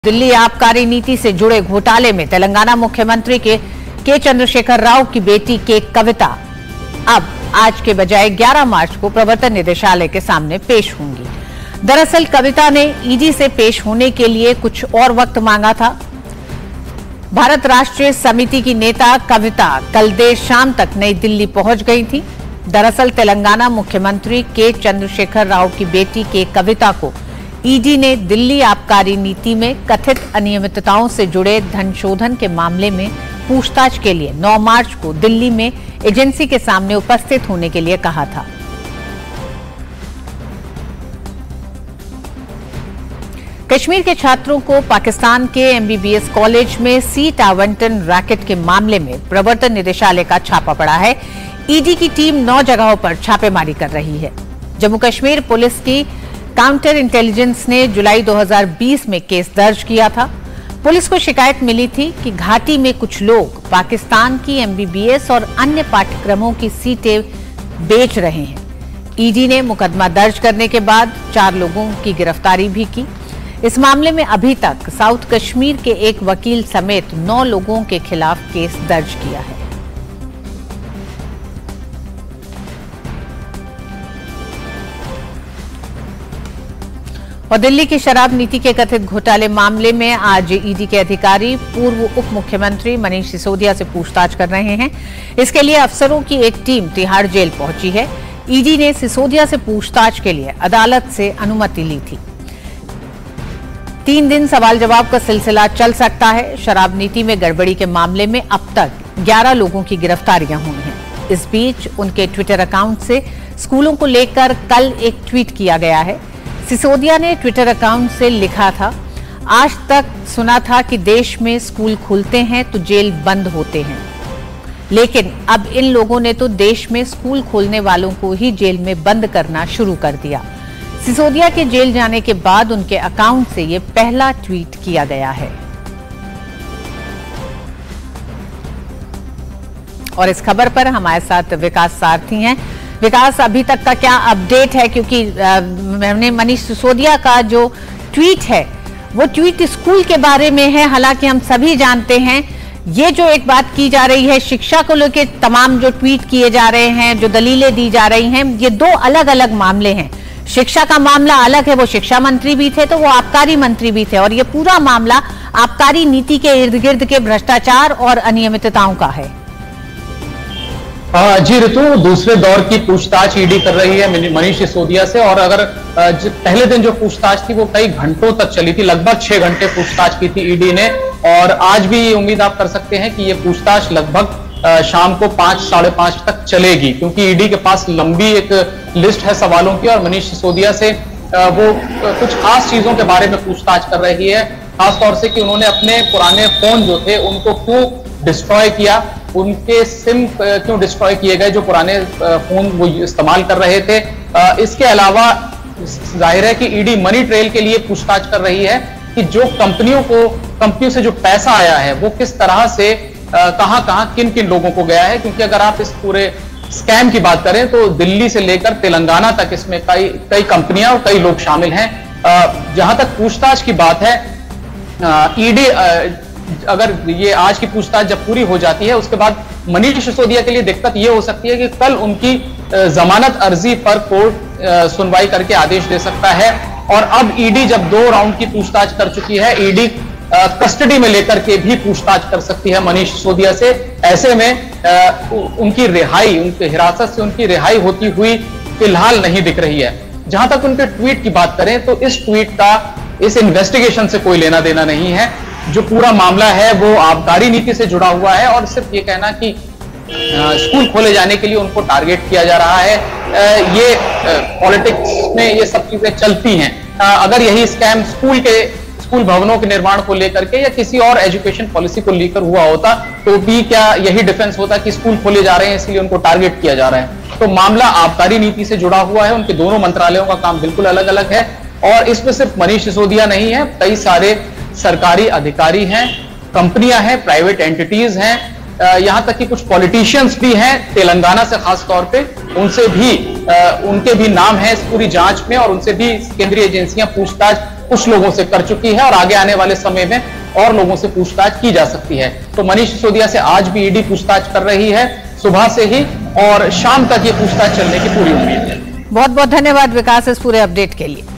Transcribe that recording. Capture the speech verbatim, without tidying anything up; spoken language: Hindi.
दिल्ली आबकारी नीति से जुड़े घोटाले में तेलंगाना मुख्यमंत्री के के चंद्रशेखर राव की बेटी के कविता अब आज के बजाय ग्यारह मार्च को प्रवर्तन निदेशालय के सामने पेश होंगी। दरअसल कविता ने ईडी से पेश होने के लिए कुछ और वक्त मांगा था। भारत राष्ट्रीय समिति की नेता कविता कल देर शाम तक नई दिल्ली पहुंच गई थी। दरअसल तेलंगाना मुख्यमंत्री के चंद्रशेखर राव की बेटी के कविता को ईडी ने दिल्ली आबकारी नीति में कथित अनियमितताओं से जुड़े धन शोधन के मामले में पूछताछ के लिए नौ मार्च को दिल्ली में एजेंसी के सामने उपस्थित होने के लिए कहा था। कश्मीर के छात्रों को पाकिस्तान के एमबीबीएस कॉलेज में सीट आवंटन रैकेट के मामले में प्रवर्तन निदेशालय का छापा पड़ा है। ईडी की टीम नौ जगहों पर छापेमारी कर रही है। जम्मू कश्मीर पुलिस की काउंटर इंटेलिजेंस ने जुलाई दो हज़ार बीस में केस दर्ज किया था। पुलिस को शिकायत मिली थी कि घाटी में कुछ लोग पाकिस्तान की एमबीबीएस और अन्य पाठ्यक्रमों की सीटें बेच रहे हैं। ईडी ने मुकदमा दर्ज करने के बाद चार लोगों की गिरफ्तारी भी की। इस मामले में अभी तक साउथ कश्मीर के एक वकील समेत नौ लोगों के खिलाफ केस दर्ज किया है। और दिल्ली की शराब नीति के कथित घोटाले मामले में आज ईडी के अधिकारी पूर्व उप मुख्यमंत्री मनीष सिसोदिया से पूछताछ कर रहे हैं। इसके लिए अफसरों की एक टीम तिहाड़ जेल पहुंची है। ईडी ने सिसोदिया से पूछताछ के लिए अदालत से अनुमति ली थी। तीन दिन सवाल जवाब का सिलसिला चल सकता है। शराब नीति में गड़बड़ी के मामले में अब तक ग्यारह लोगों की गिरफ्तारियां हुई हैं। इस बीच उनके ट्विटर अकाउंट से स्कूलों को लेकर कल एक ट्वीट किया गया है। सिसोदिया ने ट्विटर अकाउंट से लिखा था, आज तक सुना था कि देश में स्कूल खुलते हैं तो जेल बंद होते हैं, लेकिन अब इन लोगों ने तो देश में स्कूल खोलने वालों को ही जेल में बंद करना शुरू कर दिया। सिसोदिया के जेल जाने के बाद उनके अकाउंट से यह पहला ट्वीट किया गया है। और इस खबर पर हमारे साथ विकास सारथी हैं। विकास, अभी तक का क्या अपडेट है? क्योंकि मैंने मनीष सिसोदिया का जो ट्वीट है वो ट्वीट स्कूल के बारे में है। हालांकि हम सभी जानते हैं ये जो एक बात की जा रही है शिक्षा को लेकर तमाम जो ट्वीट किए जा रहे हैं, जो दलीलें दी जा रही हैं, ये दो अलग अलग मामले हैं। शिक्षा का मामला अलग है, वो शिक्षा मंत्री भी थे तो वो आबकारी मंत्री भी थे, और ये पूरा मामला आबकारी नीति के इर्द गिर्द के भ्रष्टाचार और अनियमितताओं का है। जी ऋतु, दूसरे दौर की पूछताछ ईडी कर रही है मनीष सिसोदिया से। और अगर पहले दिन जो पूछताछ थी वो कई घंटों तक चली थी, लगभग छह घंटे पूछताछ की थी ईडी ने। और आज भी ये उम्मीद आप कर सकते हैं कि ये पूछताछ लगभग शाम को पांच साढ़े पांच तक चलेगी, क्योंकि ईडी के पास लंबी एक लिस्ट है सवालों की। और मनीष सिसोदिया से वो कुछ खास चीजों के बारे में पूछताछ कर रही है, खासतौर से कि उन्होंने अपने पुराने फोन जो थे उनको क्यों डिस्ट्रॉय किया, उनके सिम क्यों डिस्ट्रॉय किए गए जो पुराने फोन वो इस्तेमाल कर रहे थे। इसके अलावा जाहिर है कि ईडी मनी ट्रेल के लिए पूछताछ कर रही है कि जो कंपनियों को कंपनियों से जो पैसा आया है वो किस तरह से कहां कहां किन किन लोगों को गया है। क्योंकि अगर आप इस पूरे स्कैम की बात करें तो दिल्ली से लेकर तेलंगाना तक इसमें कई कई कंपनियां और कई लोग शामिल हैं। जहां तक पूछताछ की बात है, ईडी अगर ये आज की पूछताछ जब पूरी हो जाती है उसके बाद मनीष सिसोदिया के लिए दिक्कत ये हो सकती है कि कल उनकी जमानत अर्जी पर कोर्ट सुनवाई करके आदेश दे सकता है। और अब ईडी जब दो राउंड की पूछताछ कर चुकी है, ईडी कस्टडी में लेकर के भी पूछताछ कर सकती है मनीष सिसोदिया से। ऐसे में उनकी रिहाई, उनकी हिरासत से उनकी रिहाई होती हुई फिलहाल नहीं दिख रही है। जहां तक उनके ट्वीट की बात करें तो इस ट्वीट का इस इन्वेस्टिगेशन से कोई लेना देना नहीं है। जो पूरा मामला है वो आबकारी नीति से जुड़ा हुआ है। और सिर्फ ये कहना कि स्कूल खोले जाने के लिए उनको टारगेट किया जा रहा है, ये पॉलिटिक्स में ये सब चीजें चलती हैं। अगर यही स्कैम स्कूल के स्कूल भवनों के निर्माण को लेकर के या किसी और एजुकेशन पॉलिसी को लेकर हुआ होता तो भी क्या यही डिफेंस होता कि स्कूल खोले जा रहे हैं इसलिए उनको टारगेट किया जा रहा है। तो मामला आबकारी नीति से जुड़ा हुआ है। उनके दोनों मंत्रालयों का काम बिल्कुल अलग अलग है। और इसमें सिर्फ मनीष सिसोदिया नहीं है, कई सारे सरकारी अधिकारी हैं, कंपनियां हैं, प्राइवेट एंटिटीज हैं, यहां तक कि कुछ पॉलिटिशियंस भी हैं तेलंगाना से खास तौर पे, उनसे भी उनके भी नाम है इस पूरी जांच में और उनसे भी केंद्रीय एजेंसियां पूछताछ कुछ लोगों से कर चुकी है और आगे आने वाले समय में और लोगों से पूछताछ की जा सकती है। तो मनीष सिसोदिया से आज भी ईडी पूछताछ कर रही है सुबह से ही और शाम तक ये पूछताछ चलने की पूरी उम्मीद है। बहुत बहुत धन्यवाद विकास इस पूरे अपडेट के लिए।